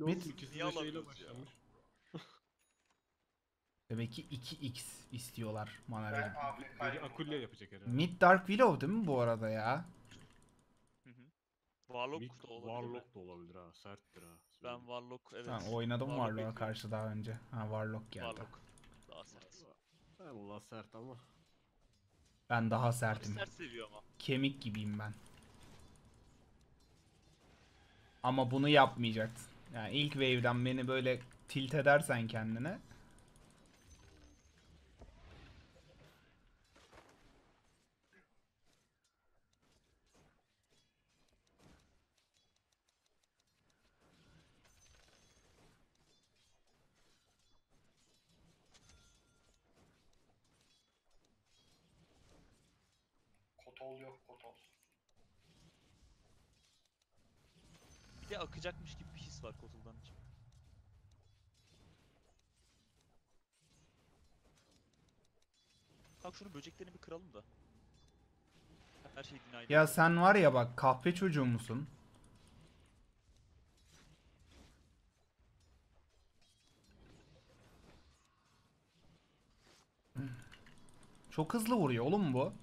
Mid ikisi Niye de şeyle alamıyoruz ya? başlamış. demek ki 2x istiyorlar mana Ben verip. Biri AFK'yim Akulya burada. yapacak herhalde. Mid Dark Willow değil mi bu arada ya? Hı hı. Warlock Mid da olabilir mi? Warlock da olabilir ha. Serttir ha. Ben Warlock evet. Ben oynadım Warlock Warlock'a bekliyorum. karşı daha önce. Ha Warlock geldi. Warlock. Daha sert. Allah sert ama. Ben daha Abi sertim. sert seviyor ama. Kemik gibiyim ben. Ama bunu yapmayacaksın. Yani ilk wave'den beni böyle tilt edersen kendine. Kotol yok kotol. Bir de akacakmış gibi bir his var Kotul'dan için. Kanka şunu böceklerini bir kıralım da. Her şey denied. Ya sen var ya bak kahpe çocuğu musun? Çok hızlı vuruyor oğlum bu.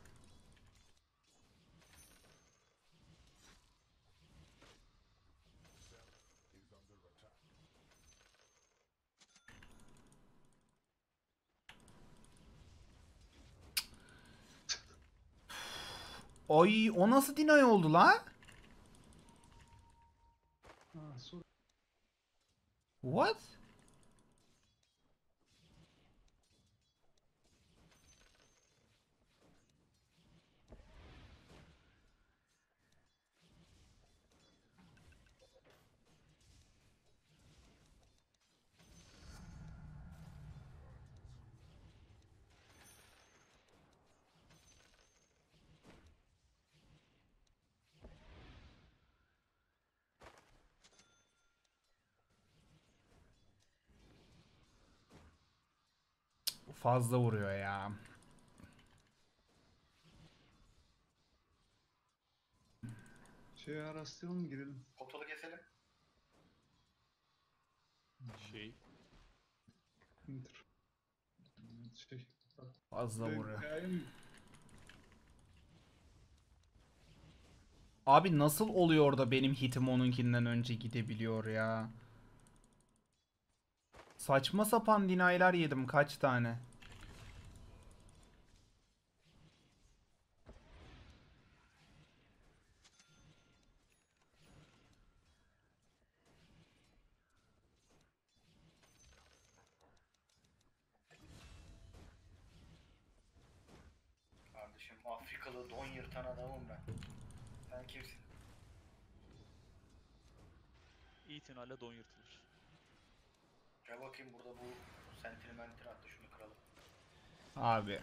Ay o nasıl deny oldu la? What? Fazla vuruyor ya. Rastlayalım mı girelim? Kotolu keselim. Şey. Enter. Şey. Fazla vuruyor. Hikaye mi? Abi nasıl oluyor da benim hitim onunkinden önce gidebiliyor ya? Saçma sapan deny'ler yedim kaç tane. Kardeşim Afrikalı don yırtan adamım ben. Sen kimsin? İtinayla don yırtılır. Gel bakayım burada bu sentimental attı şunu kıralım. Abi.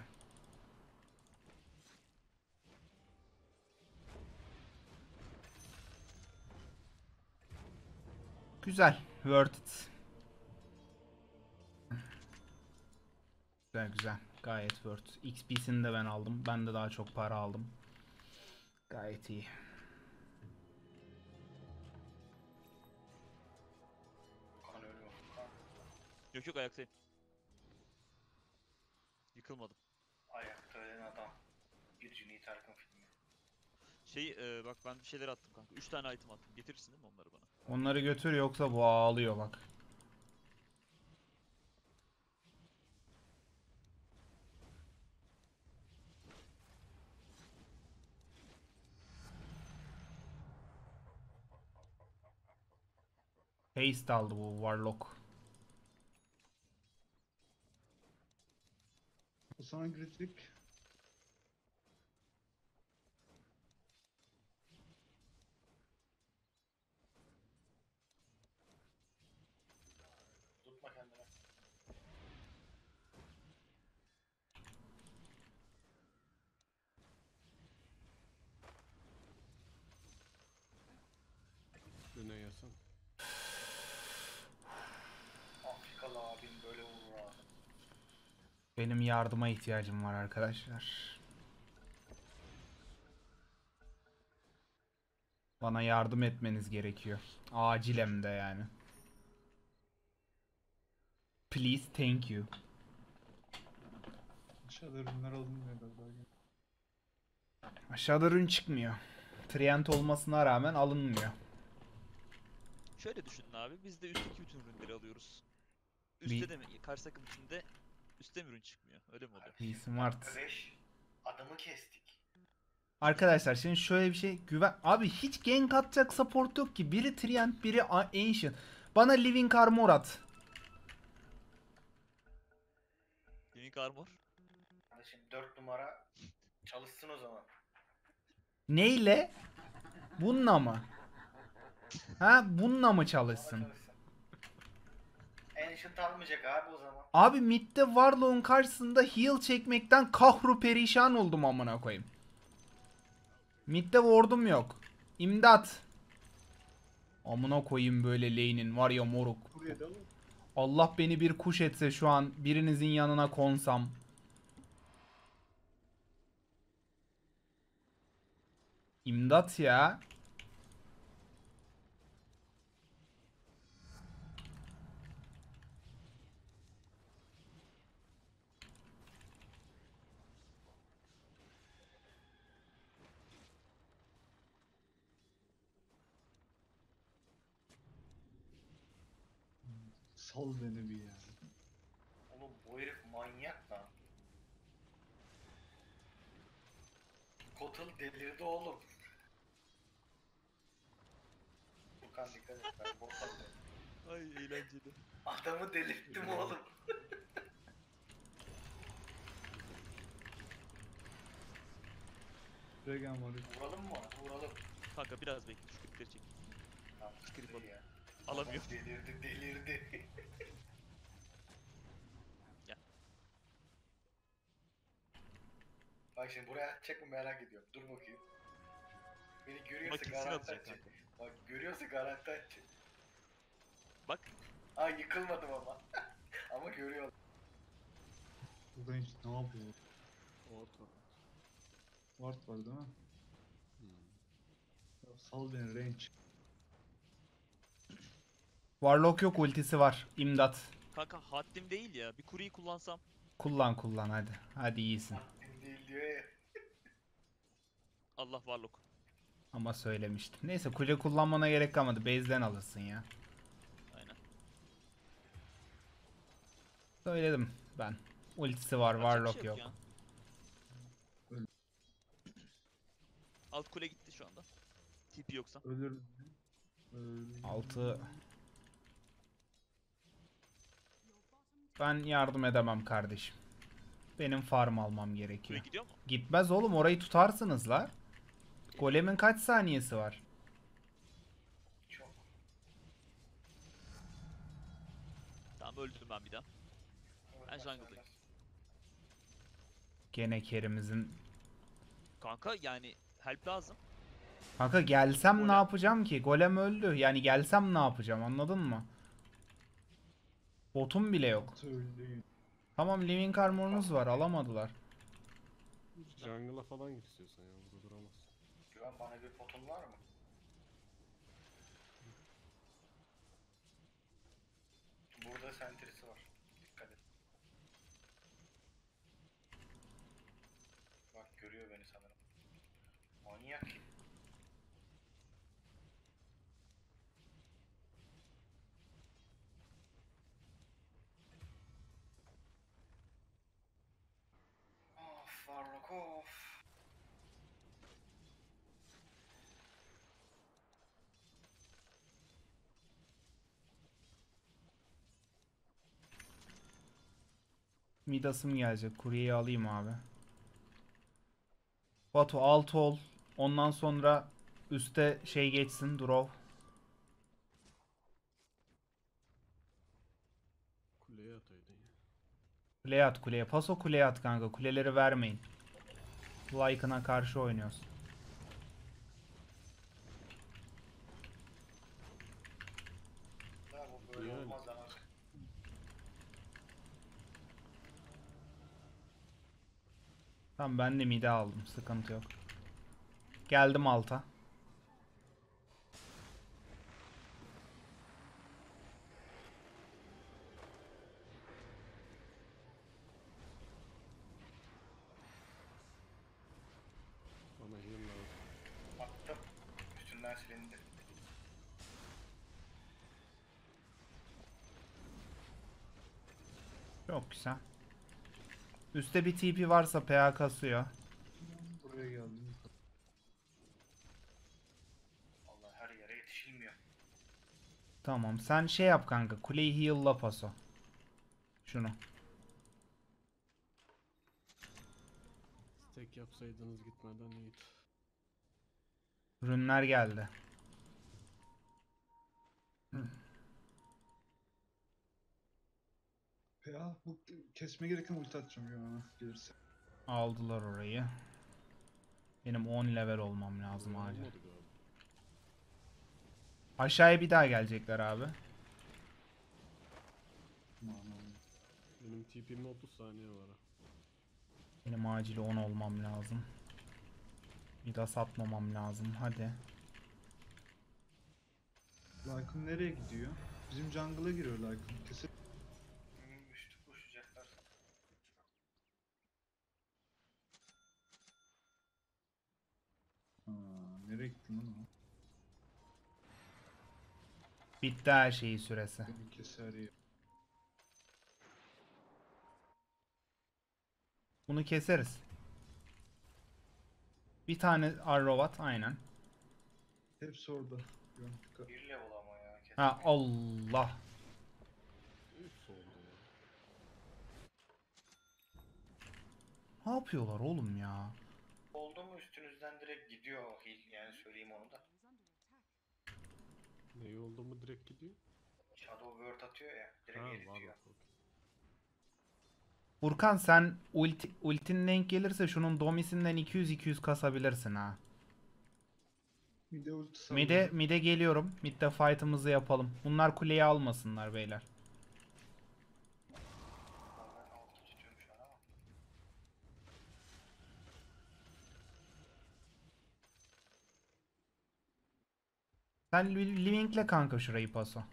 Güzel. Worth it. Güzel güzel. Gayet worth. XP'sini de ben aldım. Ben de daha çok para aldım. Gayet iyi. Kan ölüyor. Kan. Yok yok ayaktayım. Yıkılmadım. Ayakta ölen adam. Bir Cüneyt Arkın filmi. Bak ben bir şeyler attım kanka. 3 tane item attım. Getirirsin değil mi onları bana? Onları götür yoksa bu ağlıyor bak. Haste aldı bu Warlock. O zaman kritik. Tutma kendini. Öne yasan. Afrikalı abim böyle vurur abi. Benim yardıma ihtiyacım var arkadaşlar. Bana yardım etmeniz gerekiyor. Acil hem de yani. Please, thank you. Aşağıda ürünler alınmıyor galiba. Aşağıda ürün çıkmıyor. Trient olmasına rağmen alınmıyor. Şöyle düşünün abi. Biz de üstteki bütün ürünleri alıyoruz. Bir- Üstte de mi? Karşı takım içinde üstte mi ürün çıkmıyor? Öyle mi oluyor? İyi, smart. 5 adamı kestik. Arkadaşlar şimdi şöyle bir şey güven... Abi hiç gank atacak support yok ki. Biri Trient, biri Ancient. Bana Living Armor at. Living Armor. Kardeşim 4 numara çalışsın o zaman. Neyle? Bununla mı? Ha, bununla mı çalışsın? Çalışsın. Ancient almayacak abi o zaman. Abi midde Warlock'un karşısında heal çekmekten kahru perişan oldum amına koyayım. Midde ward'um yok. İmdat. Amına koyayım böyle lane'in var ya moruk. Buraya da alın. Allah beni bir kuş etse şu an birinizin yanına konsam. İmdat ya. Sal beni bir ya. Oğlum bu herif manyak lan. Kotal delirdi oğlum. Furkan dikkat et ben boşaldım. Ay eğlenceli. Adamı delirttim oğlum. Regen var. Vuralım mı? Vuralım. Kanka biraz bekle şu kripleri çek. Tamam, Script iyi alayım. ya. Alamıyorum. Adam delirdi. Gel. Bak şimdi buraya atacak mı merak ediyorum. Dur bakayım. Beni görüyorsa Kesin garanti atacak atacak. kanka. Bak görüyorsa garanti atacak. Bak. Aa yıkılmadım ama. Ama görüyor. Burada hiç ne yapıyor? Orta. Ward var değil mi? Hmm. Ya sal beni range. Warlock yok, ultisi var. İmdat. Kanka haddim değil ya. Bir kuruyu kullansam. Kullan hadi. Hadi iyisin. Haddim değil diyor ya. Allah Warlock. Ama söylemiştim. Neyse kule kullanmana gerek kalmadı. Base'den alırsın ya. Aynen. Söyledim ben. Ultisi var, Yapacak bir Warlock şey yok. ya. Öl. Alt kule gitti şu anda. TP yoksa. Ölürüm. Ölürüm. 6. Ben yardım edemem kardeşim. Benim farm almam Kule gerekiyor. gidiyor mu? Gitmez oğlum, orayı tutarsınız la. Golem'in kaç saniyesi var? Çok. Tamam öldüm ben bir daha. Ben jungle'dayım. Gene Kerim'izin. Kanka yani help lazım. Kanka gelsem ne Golem. yapacağım ki? Golem öldü. Yani gelsem ne yapacağım, anladın mı? Botum bile yok. Öldü. Tamam, Living Armor'unuz var, alamadılar. Jungle'a falan git istiyorsan ya. Burada duramazsın. Güven bana bir potun var mı? Burada sentrisi var. Dikkat et. Bak görüyor beni sanırım. Manyak. Of Warlock of. Midas'ım gelecek. Kuryeyi alayım abi. Batu alt ol. Ondan sonra üste şey geçsin. Draw. Kuleye ataydın ya. Kuleye at kuleye. Paso kuleye at kanka. Kuleleri vermeyin. Lycan'a karşı oynuyoruz. Ya bu böyle Yani. olmaz ama. Tamam, ben de mide aldım. Sıkıntı yok. Geldim alta. silindi. Çok güzel. Üste bir TP varsa PA kasıyor. Buraya geldim. Allah her yere yetişilmiyor. Tamam sen şey yap kanka. Kuleyi heal'la paso. Şunu. Stack yapsaydınız gitmeden iyiydi. Rünler geldi. Ya bu kesme gereken ulti atacağım ya gelirse. Aldılar orayı. Benim 10 level olmam lazım acil. Olmadı galiba. Aşağıya bir daha gelecekler abi. Aman aman. Benim TP'min 30 saniye var. Ha. Benim acil 10 olmam lazım. Bir daha satmamam lazım. Hadi. Lycan nereye gidiyor? Bizim jungle'a giriyor Lycan. Kesin. Üstü koşacaklar. Nereye gitti lan o? Bitti her şeyi süresi. Beni keser ya. Bunu keseriz. Bir tane Arrowat aynen. Hepsi orada. Bir level ama ya. Ha Allah. 3 oldu ya. Ne yapıyorlar oğlum ya? Oldu mu üstünüzden direkt gidiyor o heal, yani söyleyeyim onu da. Ne oldu mu direkt gidiyor? Shadow Word atıyor ya, direkt Ha var eritiyor. bak. Okey. Furkan sen ultin denk gelirse şunun domisinden 200-200 kasabilirsin ha. Mide ulti salladı. Mide geliyorum. Mid'de fight'ımızı yapalım. Bunlar kuleyi almasınlar beyler. Ben altı tutuyorum şu an ama. Sen Living'le kanka şurayı paso.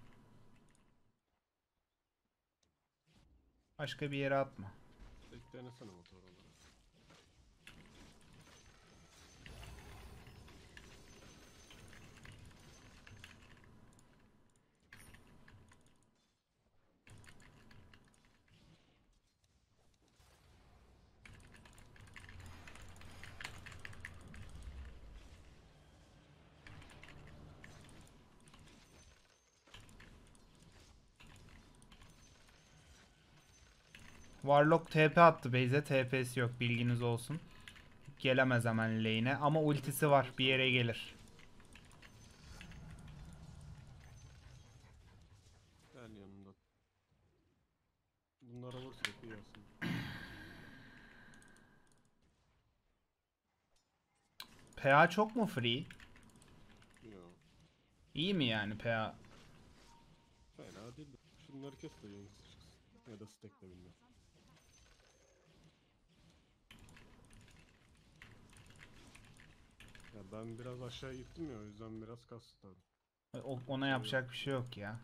Başka bir yere atma. Stack denesene motor olarak. Warlock TP attı base'e. TP'si yok bilginiz olsun. Gelemez hemen lane'e ama ultisi var. Bir yere gelir. Gel yanımda. Bunlara vursak iyi aslında. PA çok mu free? Yo. İyi mi yani PA? Fena değil de. Şunları kes de yayın çıksın. Ya da stack de bilmem. Ya ben biraz aşağı gittim ya o yüzden biraz kastladım. Ona yapacak bir şey yok ya.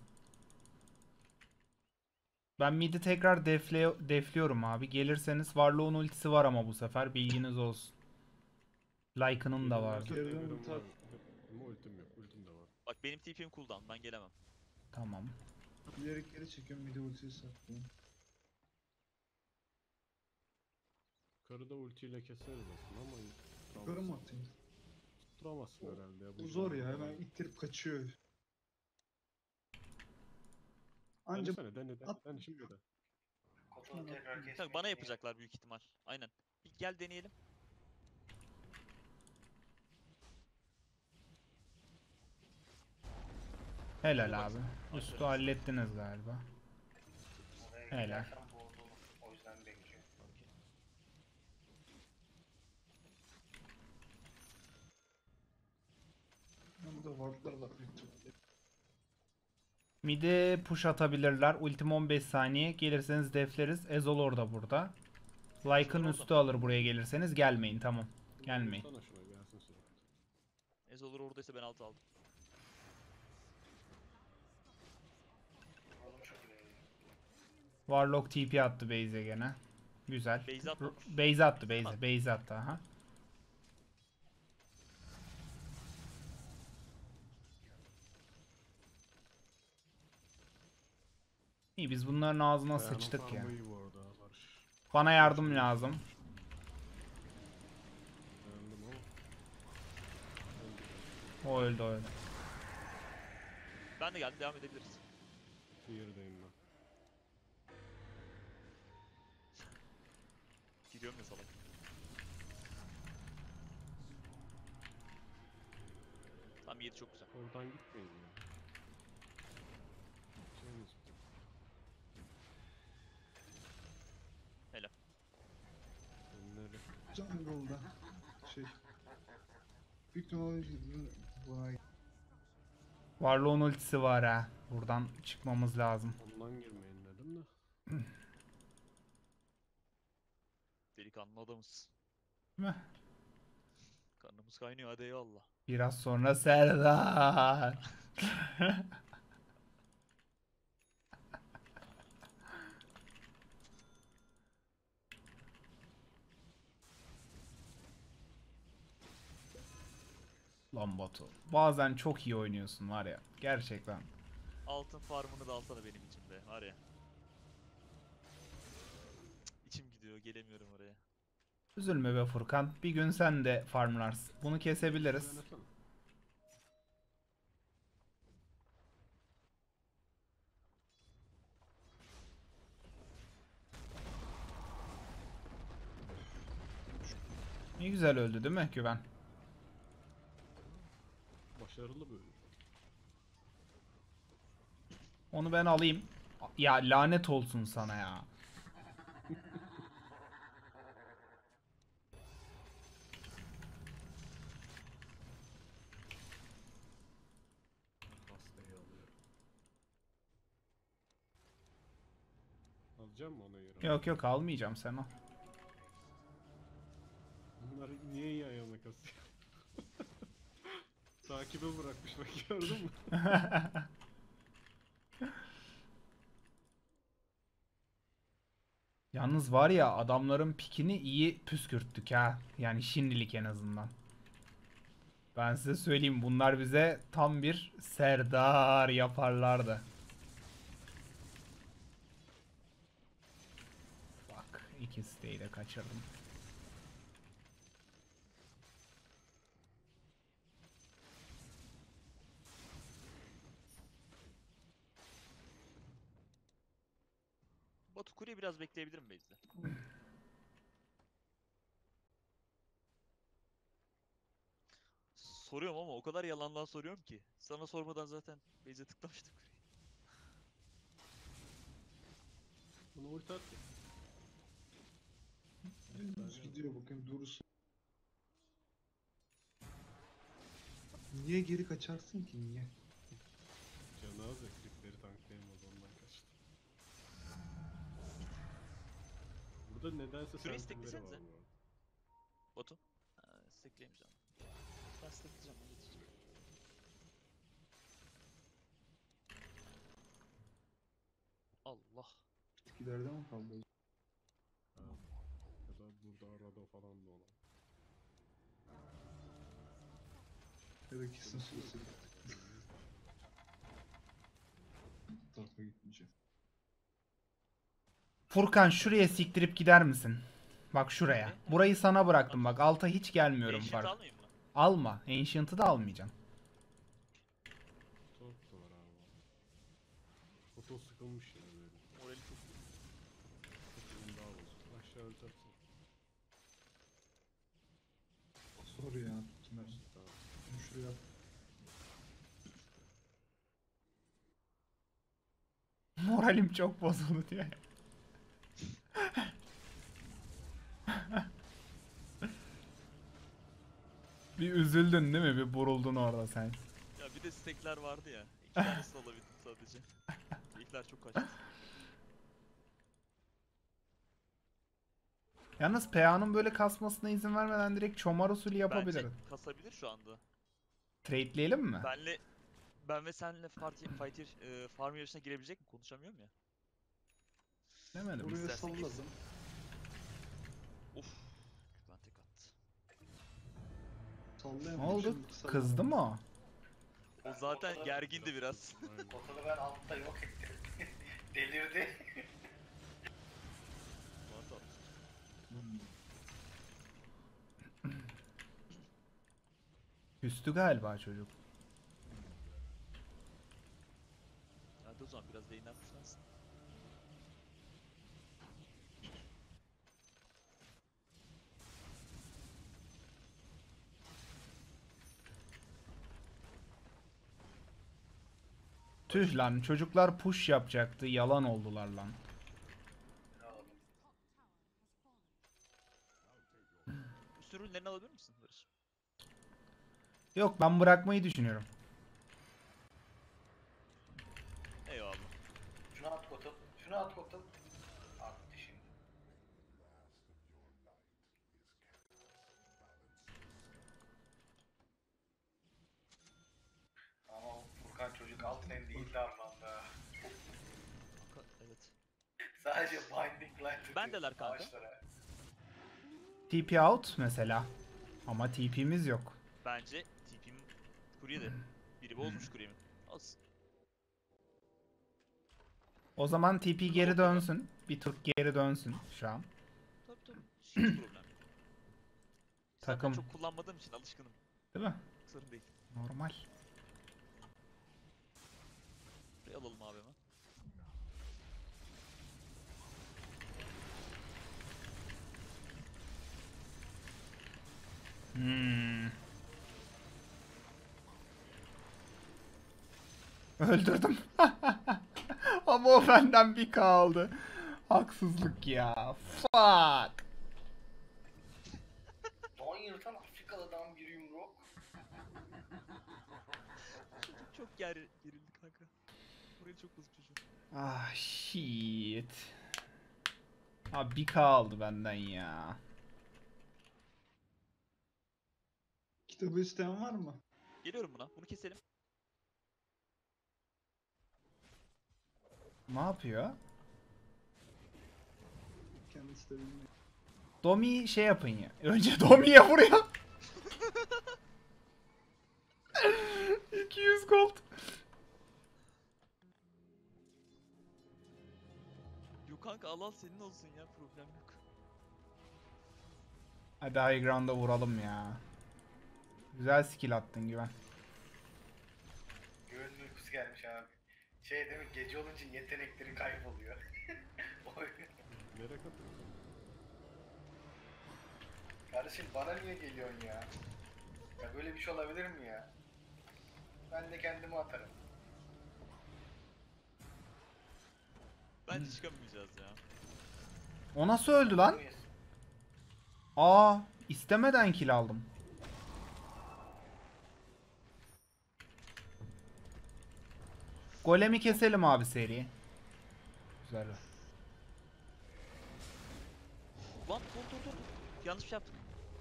Ben mid'i tekrar defliyorum abi. Gelirseniz Warlock'un ultisi var ama bu sefer bilginiz olsun. Lycan'ın da vardı. Geriden Evrim ulti var. at. Ama ultim yok. Ultim de var. Bak benim TP'm cooldown, ben gelemem. Tamam. Bilerek geri çekiyorum mide ultiyi saklıyorum. Karıda ultiyle keseriz aslında ama Yukarı mı atayım? tutturamazsın herhalde ya. Bu zor ya hemen ittirip kaçıyor. Anca Dene at. dene şimdi de. Kotalı tekrar kesmeyi Tabii bana yapacaklar büyük ihtimal. Aynen. Bir gel deneyelim. Helal abi. Üstü hallettiniz galiba. Oraya Helal. gidersem bozulur. O yüzden bekliyorum. Okey. burada wardlar var büyük ihtimalle. Mid'e push atabilirler. Ultim 15 saniye. Gelirseniz defleriz. Ezol orada burada. Lycan orada. üstü alır buraya gelirseniz. Gelmeyin tamam. Gelmeyin. Sana şuna gelsin sürekli. Ez olur oradaysa ben altı aldım. Oğlum çok ileri. Warlock TP attı base'e gene. Güzel. Base atmamış. Base attı base'e. Base attı aha. İyi biz bunların ağzına Ayağının sıçtık ya. farmı iyi bu arada Barış. Bana yardım lazım. Beğendim ama. O öldü o öldü. Ben de geldim, devam edebiliriz. Yerdeyim ben. Giriyorum ya salak. Tamam 7 çok güzel. Oradan gitmeyin ya. Gideceğiniz yok. Helal. Önleri. Jungle'da şey. Büyük ihtimalle vay. Warlock'un ultisi var ha. Buradan çıkmamız lazım. Ondan girmeyin dedim de. Delikanlı adamız. Değil mi? Karnımız kaynıyor, hadi eyvallah. Biraz sonra Serdar. Lan Batu. Bazen çok iyi oynuyorsun var ya. Gerçekten. Altın farmını da alsana benim için be, var ya. İçim gidiyor, gelemiyorum oraya. Üzülme be Furkan. Bir gün sen de farmlarsın. Bunu kesebiliriz. Denesene. Ne güzel öldü değil mi Güven? Başarılı böyle. Onu ben alayım. Ya lanet olsun sana ya. Hastayı alıyorum. Alacağım mı ona göre? Yok yok almayacağım sen al. Bunlar niye yan yana kasıyor? Takibe bırakmış bak, gördün mü? Yalnız var ya adamların pikini iyi püskürttük ha. Yani şimdilik en azından. Ben size söyleyeyim bunlar bize tam bir Serdar yaparlardı. Bak iki siteyi de kaçırdım. Batu Kuri'yi biraz bekleyebilirim base'de. Soruyorum ama o kadar yalandan soruyorum ki. Sana sormadan zaten base'e tıklamıştım Kuri'yi. Bunu ulti at. Düz gidiyor bakın durursun. Niye geri kaçarsın ki niye? Canı az ya, klipleri tanklayamaz, ondan kaçtı. Burada nedense Süreyi sentinleri var stacklesenize. bu arada. Batu. Stackleyemeyeceğim. Ben stackleyeceğim, ben geçeceğim. Allah. Etkilerde mi kaldı? Ha. Ya da burada arada falan da olan. Ya da kesin süresi. Bu tarafa gitmeyeceğim. Furkan şuraya siktirip gider misin? Bak şuraya. Burayı sana bıraktım bak alta hiç gelmiyorum Ancient fark. almayayım mı? Alma. Ancient'ı da almayacağım. Top da var abi. Foto sıkılmış ya böyle. Morali çok iyi. Fotoğrafın daha bozuk. Aşağı ulti atsana. Sor ya. Tümer. Tamam. Şunu şuraya at. Moralim çok bozuldu diye. Bir üzüldün değil mi? Bir buruldun orada sen. Ya bir de stackler vardı ya. 2 tanesi alabildim sadece. İlkler çok kaçtı. Yalnız PA'nın böyle kasmasına izin vermeden direkt çomar usulü yapabiliriz. Bence kasabilir şu anda. Trade'leyelim mi? Ben ve senle farm yarışına girebilecek mi? Konuşamıyorum ya. Demedim. Buraya İstersen salladım. Of. Ben tek attı. Sallayamadım. Ne oldu? şimdi sallamadım. Kızdı mı o? O zaten gergindi biraz. Aynen. Botanı ben altta yok ettim. Delirdi. Küstü galiba çocuk. Hadi o zaman biraz lane'den puşlansın. Tüh lan, çocuklar push yapacaktı, yalan oldular lan. Ne oldu? Üstün ürünlerini alabilir misin Barış? Yok, ben bırakmayı düşünüyorum. Eyvallah. Şunu at kotum. Şunu at kotum. Attı şimdi. Ama o Furkan çocuk alt lane değildi anlamda. Kanka evet. Sadece binding line tutuyor Bendeler kanka. ağaçlara. TP out mesela. Ama TP'miz yok. Bence TP'm kuryede. Biri bozmuş kuryemi. Olsun. O zaman TP geri dönsün. Bir tur geri dönsün şu an. Tabii tabii. Hiç problem yok. Takım. Zaten çok kullanmadığım için alışkınım. Değil mi? Sorun değil. Normal. Burayı alalım abi hemen. Hmm. Öldürdüm. Ama o benden bir kaldı. Haksızlık ya. Fuck. Doğan yırtan Afrikalı'dan bir yumruk. Çocuk çok gerildi kanka. Burayı çok bozuk çocuğum. Ah shit. Abi bir kaldı benden ya. Kitabı isteyen var mı? Geliyorum buna. Bunu keselim. Ne yapıyor? Kendisi de bilmiyor. Domi şey yapın ya. Önce Domi'ye vuruyor. 200 gold. Yok kanka al senin olsun ya, problem yok. Hadi high ground'a vuralım ya. Güzel skill attın Güven. Güvenli uykusu gelmiş abi. Şey değil mi? Gece olunca yetenekleri kayboluyor. Oy. Merak etme. Kardeşim bana niye geliyorsun ya? Ya böyle bir şey olabilir mi ya? Ben de kendimi atarım. Bence çıkamayacağız ya. O nasıl öldü lan? Muyuz? Aa, istemeden kill aldım. Golemi keselim abi seri. Güzel. Lan dur. Yanlış bir şey yaptım.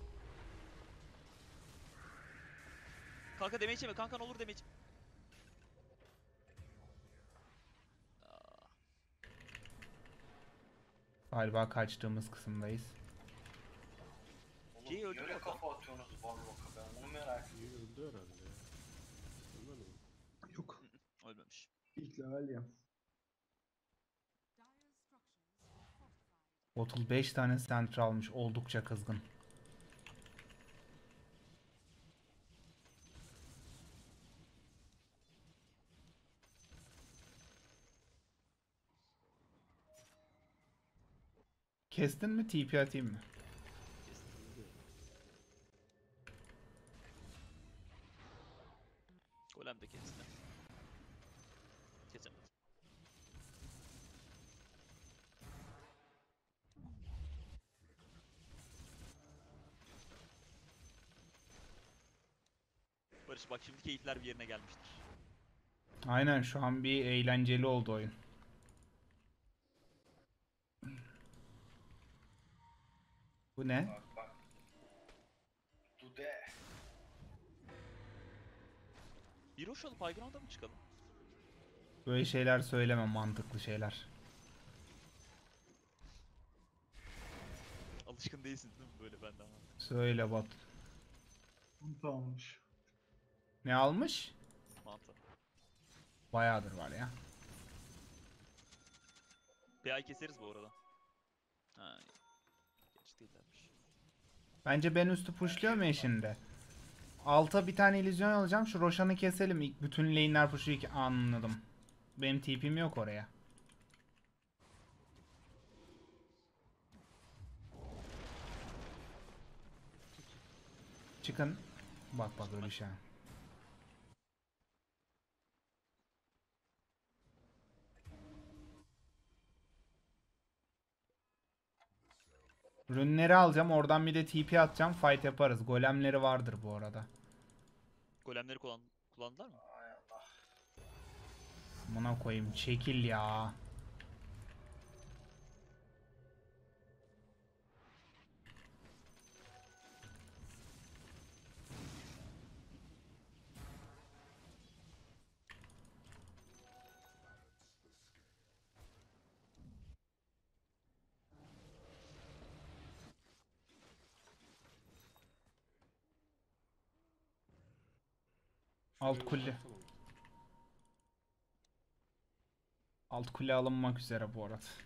Kanka damage yeme, kanka ne olur damage. Galiba kaçtığımız kısımdayız. Oğlum Şeyi öldür yere bakalım. kafa atıyorsunuz Warlock'a, ben onu merak ediyorum. İyi öldü herhalde ya. Ölmedi mi? Yok. Ölmemiş. İhlal ya. Bottle 5 tane center almış. Oldukça kızgın. Kestin mi? TP atayım mı? Golem de kendisine. Kesemedim. Barış bak şimdi keyifler bir yerine gelmiştir. Aynen, şu an bir eğlenceli oldu oyun. Bu ne? Bak. Dude. Bir hoş alıp high ground'a mı çıkalım? Böyle şeyler söyleme, mantıklı şeyler. Alışkın değilsin değil mi böyle benden? Söyle bot. Mantı almış. Ne almış? Mantı. Bayağıdır var ya. PI keseriz bu arada. Ha, gerçi değillermiş. Bence ben üstü pushluyorum ya şimdi. Alta bir tane illüzyon alacağım. Şu Roshan'ı keselim. İlk bütün lane'ler push'u anladım. Benim TP'm yok oraya. Çıkın. Bak bak öyle şey. Rünleri alacağım. Oradan bir de TP atacağım. Fight yaparız. Golemleri vardır bu arada. Golemleri kullandılar mı? Ay Allah. Buna koyayım. Çekil ya. Alt Şuraya kule. baksana. Alt kule alınmak üzere bu arada.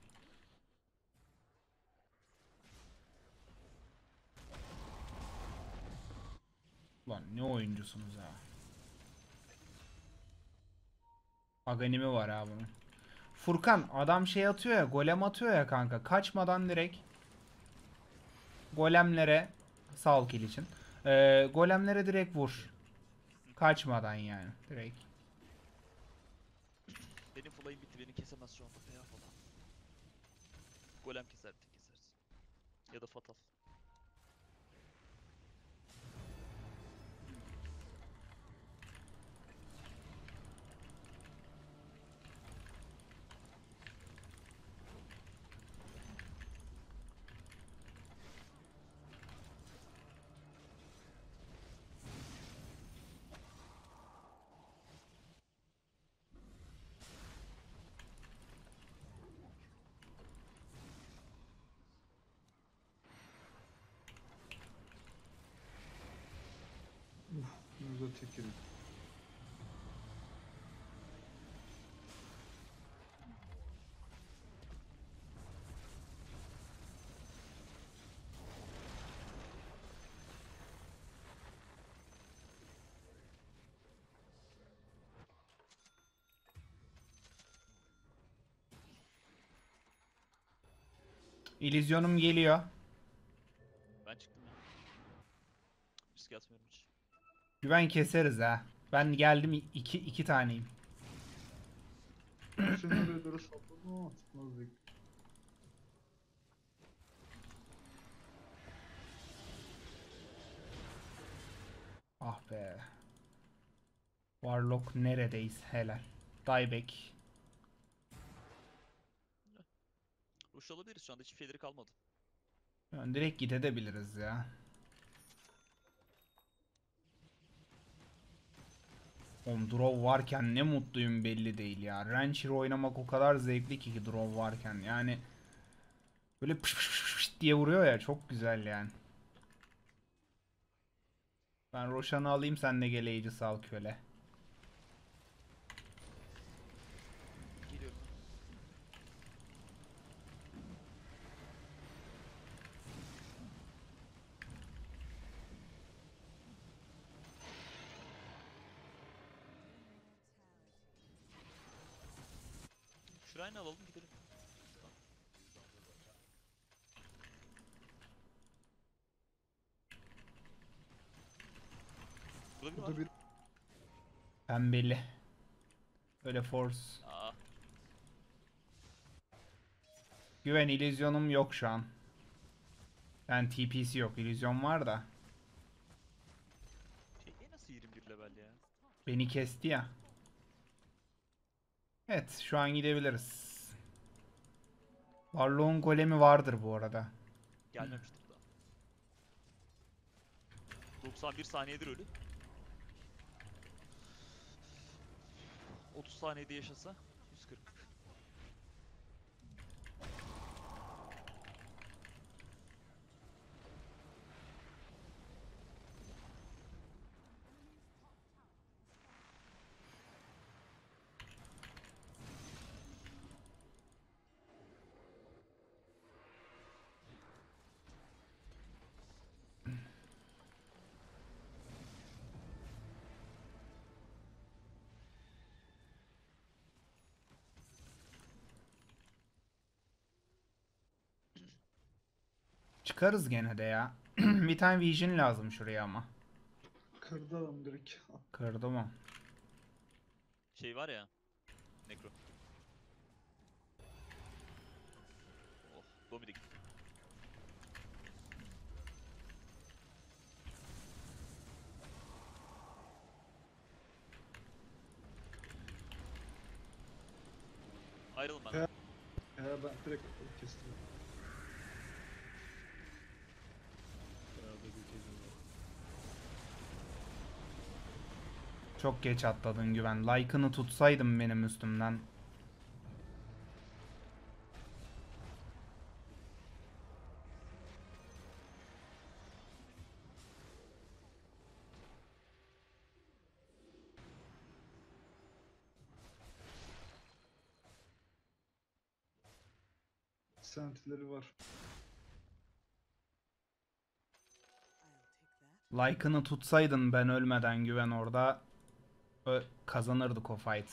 Lan ne oyuncusunuz ha. Aganimi var ha bunun. Furkan adam şey atıyor ya, golem atıyor ya kanka. Kaçmadan direkt golemlere sağ ol kill için. Golemlere direkt vur. Kaçmadan yani direkt. Benim fly'im bitti. Beni kesemez şu anda. Ya falan. Golem keser tek kesersin. Ya da fatal. Burada çekilin. İllüzyonum geliyor. Ben çıktım ya. Riske atmıyorum hiç. Güven keseriz ha. Ben geldim iki taneyim. Şunu oraya doğru sapladım ama tutmaz değil. Ah be. Warlock neredeyiz helal. Dieback. Rush alabiliriz şu anda. Hiçbir şeyleri kalmadı. Yani direkt gidebiliriz ya. Oğlum draw varken ne mutluyum belli değil ya. Rancher oynamak o kadar zevkli ki draw varken. Yani böyle pış pış pış pış diye vuruyor ya, çok güzel yani. Ben Roshan'ı alayım, sen de gel Aegis al köle. Geliyorum. Şurayı alalım gidelim. Burada biri var. Burada bir Pembeli. Böyle force. Aa, Güven illüzyonum yok şu an. Yani TP'si yok. İllüzyon var da. şey nasıl 21 level ya? Beni kesti ya. Evet, şu an gidebiliriz. Warlock'un golemi vardır bu arada. Gelmemiştir daha. 91 saniyedir ölü. 30 saniyede yaşasa 140. Çıkarız gene de ya. Bir tane vision lazım şuraya ama. Kırdı adam direkt. Kırdı mı? Şey var ya. Necro. Oh, Domi de gitti. Ayrılın bana. Ya ben direkt kestim. Herhalde bir kez var. Çok geç atladın Güven. Like'ını tutsaydım benim üstümden. Sentileri var. Like'ını tutsaydın ben ölmeden Güven orada kazanırdık o fight.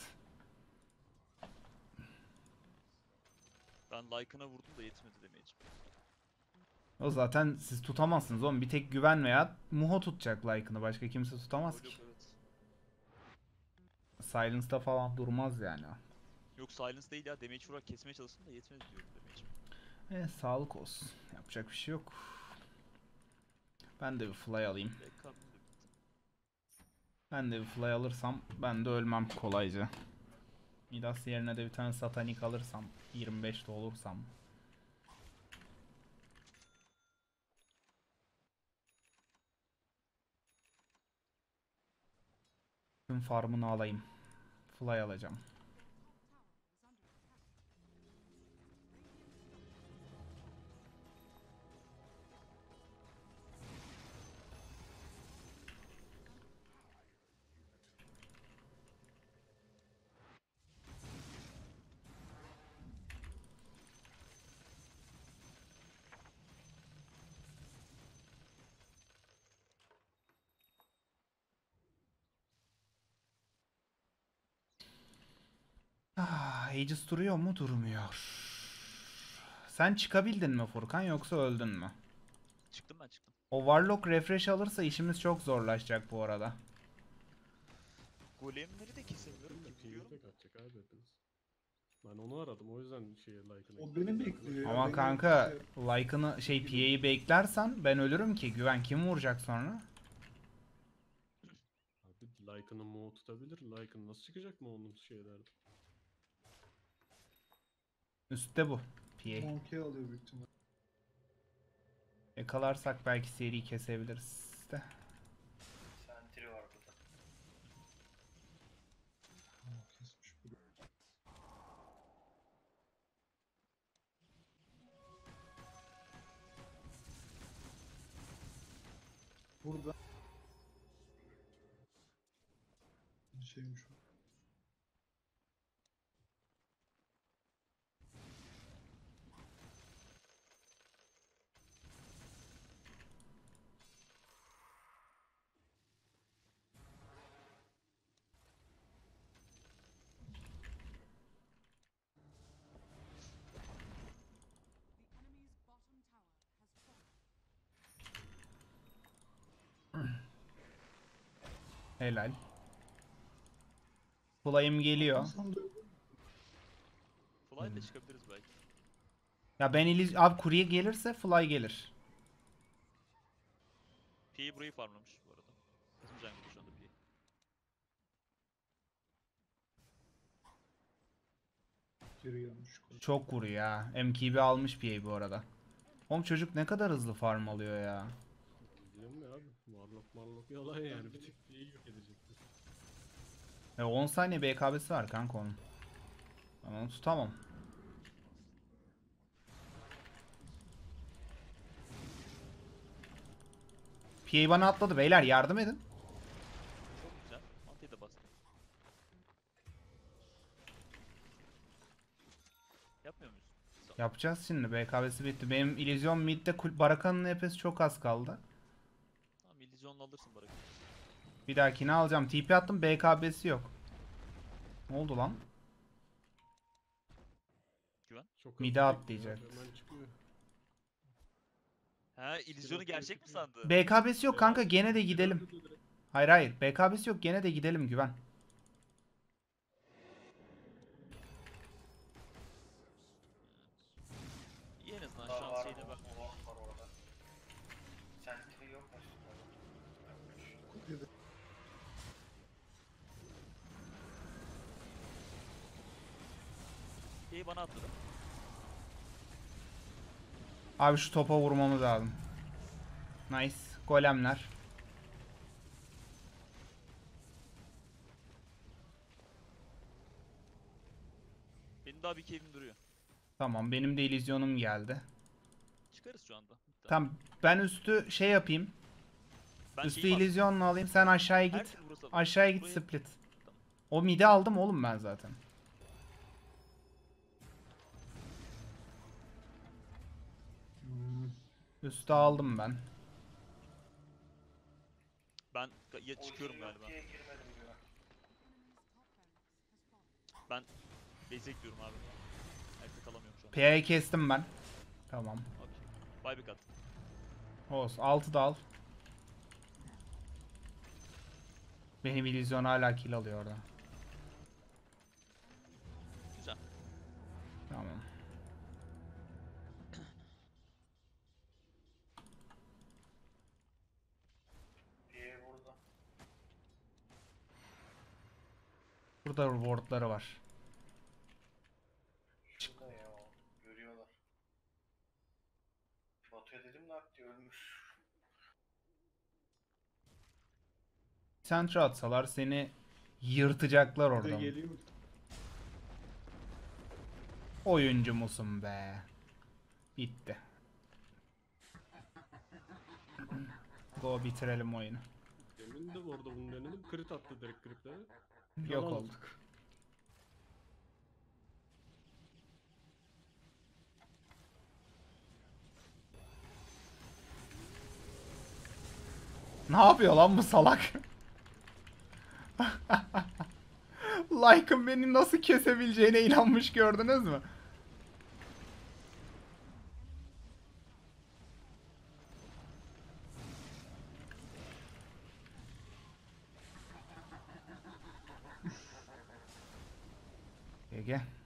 Ben like'ına vurdum da yetmedi demeyeceğim. O zaten siz tutamazsınız oğlum. Bir tek Güven veya Muho tutacak like'ını. Başka kimse tutamaz ki. Yok evet. Silence'da falan durmaz yani. Yok silence değil ya. Damage vurarak kesmeye çalıştım da yetmedi diyorum damage'im. Sağlık olsun. Yapacak bir şey yok. Ben de bir fly alayım. Backup'ım da bitti. Ben de bir fly alırsam ben de ölmem kolayca. Midas yerine de bir tane satanik alırsam 25'te olursam. Tüm farmını alayım. Fly alacağım. Aegis duruyor mu? Durmuyor. Sen çıkabildin mi Furkan yoksa öldün mü? Çıktım ben çıktım. O Warlock refresh alırsa işimiz çok zorlaşacak bu arada. Golemleri de kesemiyorum ki. P'yi Biliyorum. de kaçacak abi hepiniz. Ben onu aradım o yüzden şeye like'ını. O beni bekliyor ya. Ama beni kanka şey- like'ını PA'yı beklersen ben ölürüm ki. Güven kim vuracak sonra? Abi like'ını Mo tutabilir. Like'ını nasıl çıkacak mı onun şeylerde? Üstte bu PA. Monkey alıyor büyük ihtimal. Yakalarsak belki seri kesebiliriz de. Sentry var burada. Kesmiş bunu. Burada. Şeymiş o. Helal. Fly'ım geliyor. Aslında Fly ile çıkabiliriz belki. Ya ben abi kurye gelirse Fly gelir. PA burayı farmlamış bu arada. Bizim jungle şu anda PA. geri gelmiş. Çok vuruyor ya. MKB almış PA bu arada. Oğlum çocuk ne kadar hızlı farm alıyor ya. Biliyorum ya abi. Marlock yalan yani. Bir tek P'yi yok edecektir. 10 saniye BKB'si var kanka onun. Ben onu tutamam. PA bana atladı beyler yardım edin. Çok güzel. Mantıyı da bastım. Yapmıyor muyuz? Tamam. Yapacağız şimdi BKB'si bitti. Benim illüzyon midde Baraka'nın nefesi çok az kaldı. Tamam illüzyonla alırsın bırak. Bir dahakine alacağım. TP attım BKB'si yok. Ne oldu lan? Çok Mide hızlı atlayacak. bekliyor, hemen çıkmıyor. Ha, illüzyonu gerçek mi sandı? BKB'si yok kanka, gene de gidelim. Hayır hayır, BKB'si yok, gene de gidelim güven. İyi, en azından Daha şans var şeyine bak. mı? Var orada. Sentry yok mu? Yokmuş. İyi, bana atladı. Abi şu topa vurmamız lazım. Nice. Golemler. Benim daha bir keyfim duruyor. Tamam, benim de illüzyonum geldi. Çıkarız şu anda. Tamam, ben üstü şey yapayım. Ben Üstü şeyi bastım. illüzyonla alayım. Sen aşağıya Her git. türlü burası alın. Aşağıya git, Burayı- split. Tamam. O midi aldım oğlum ben zaten. Üstü aldım ben. Ben ya çıkıyorum Ultim yok galiba. diye girmedim diyor. Ben base'e gidiyorum abi. Ayakta kalamıyorum şu an. PA'yı kestim ben. Tamam. Okey. Buyback at. Olsun. 6 da al. Benim illüzyon hala kill alıyor orada. Güzel. Tamam. Diye burada. Burada wardları var. Şurada ya o. Görüyorlar. Batu'ya dedim nak diye ölmüş. Sentra atsalar seni yırtacaklar Bir de oradan. geliyor. Oyuncu musun be? Bitti. Go bitirelim oyunu. Demin de orada bunu denedim. Crit attı direkt creeplere. Yok Yalan. olduk. Ne yapıyor lan bu salak? Like'ın beni nasıl kesebileceğine inanmış, gördünüz mü? GG.